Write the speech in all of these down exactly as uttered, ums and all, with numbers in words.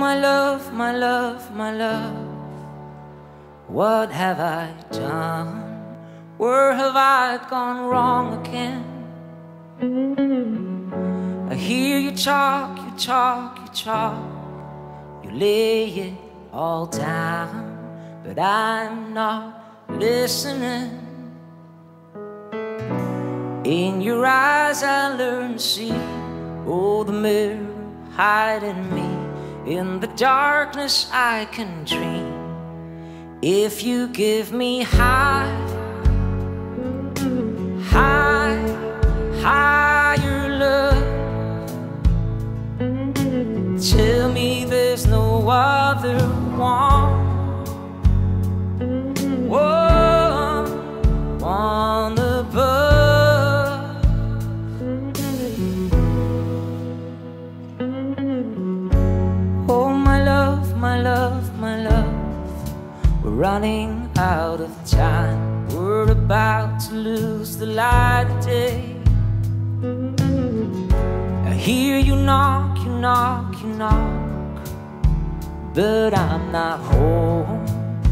my love, my love, my love, what have I done? Where have I gone wrong again? I hear you talk, you talk, you talk, you lay it all down, but I'm not listening. In your eyes I learn to see, oh, the mirror hiding me. In the darkness I can dream. If you give me high, high, higher love, tell me there's no other one. Whoa, one above. Oh, my love, my love, my love, we're running out of time. We're about to lose the light of day. I hear you knock, you knock, you knock, but I'm not home.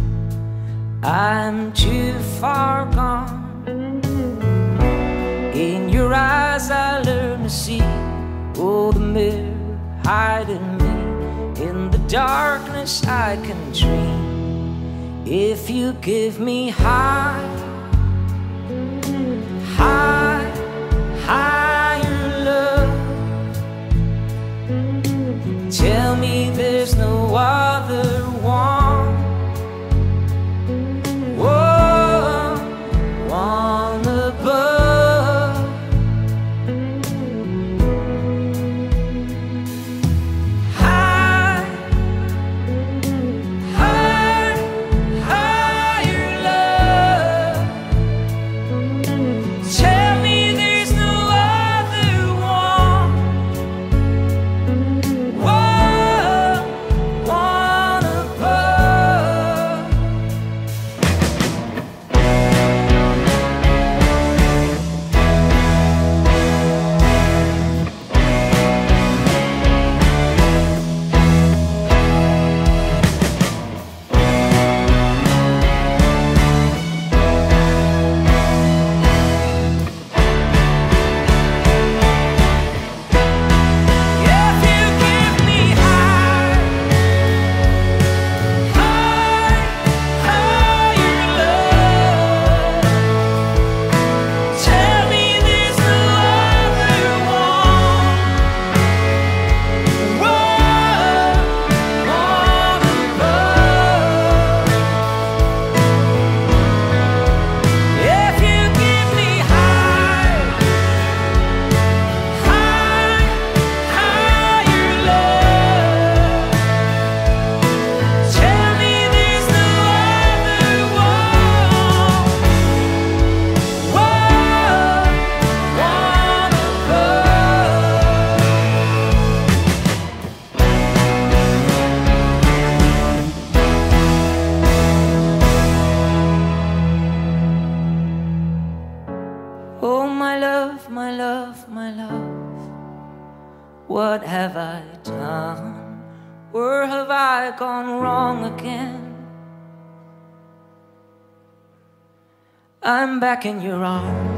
I'm too far gone. In your eyes I learn to see, oh, the mirror hiding me. In the darkness I can dream. If you give me high, high, higher love, tell me there's no other one. Whoa, one above. Oh, my love, my love, my love, what have I done? Where have I gone wrong again? I'm back in your arms.